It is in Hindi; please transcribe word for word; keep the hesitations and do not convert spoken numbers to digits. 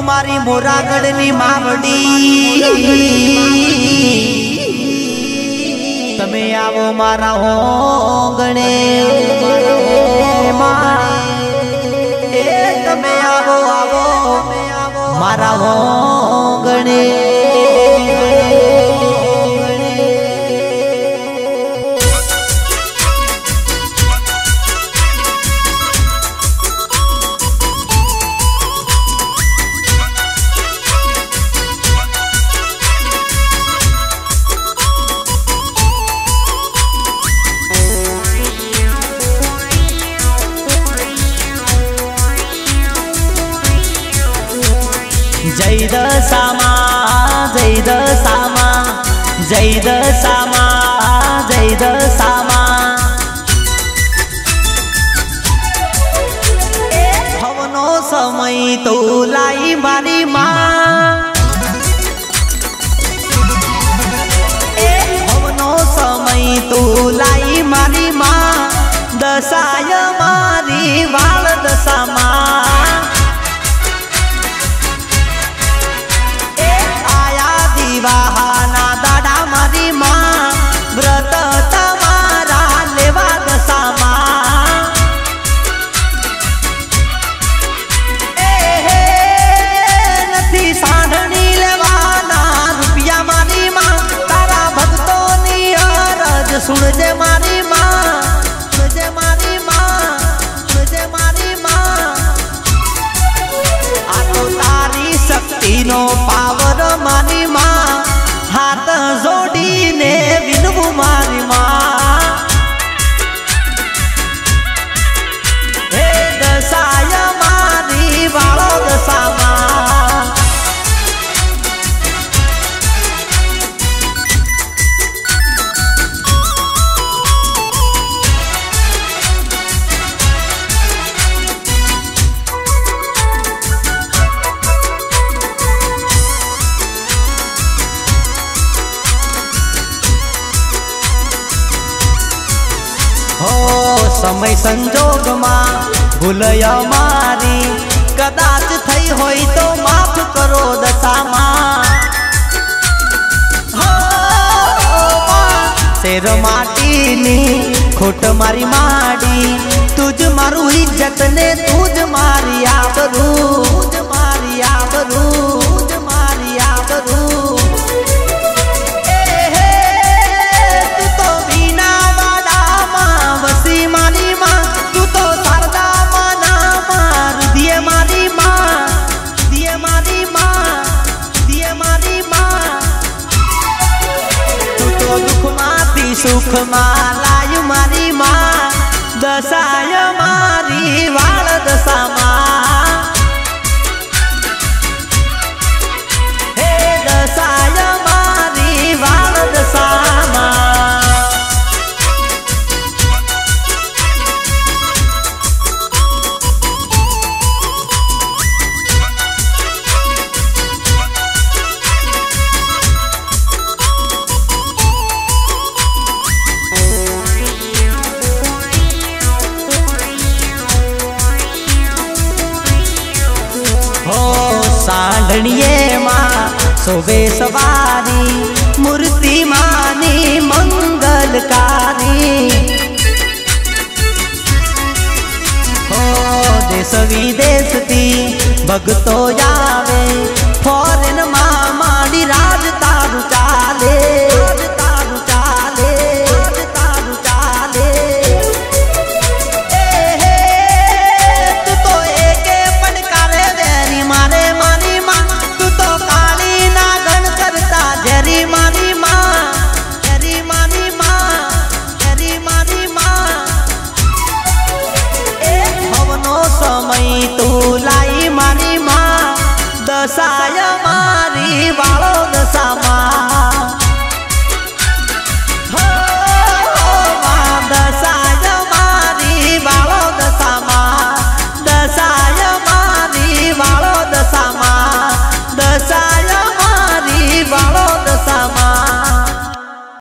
मारी मोरागढ़नी मावड़ी तमे आवो मारा होंगणे ए तमे आवो आवो मारा होंगणे जय दसामा जय दसामा जय दसामा जय दसामा हवनो समय तो लाई मारी माँ हवनो समय तो लाई मारी माँ दसाय मारी वाल दसामा वाहना दादा मारी माँ व्रत तमारा लेवा दसामा ए नथी साधनी लेवाना रुपया मारी माँ तारा भक्तों नी अरज सुनजे मारी माँ सुनजे मारी माँ सुनजे मारी माँ आ तो तारी शक्ति नो पावर मारी माँ हाथ जोड़ी ने विनवू मारी माँ हे दसाय मारी वालो दसामा समय संजोग में भूलया मारी कदाच थई होई तो माफ करो दसामा शेर माटी नी खोट मारी माड़ी तुझ मारू इज्जत ने तुझ मारी आबरू तुझ मारी आबरू तुझ मारी आबरू सुख मालायु मारी माँ दसाय मारी वाल दसामा हे दसाय मारी वाल दसामा साढ़निये माँ सोबे सवारी मूर्ति मानी मंगलकारी हो देश विदेश थी भगतो जावे फॉरेन माँ माड़ी राज तारू चाले राज तारू चाले राज तारू चाले समय तू लाई मारी माँ दसाय मारी वालो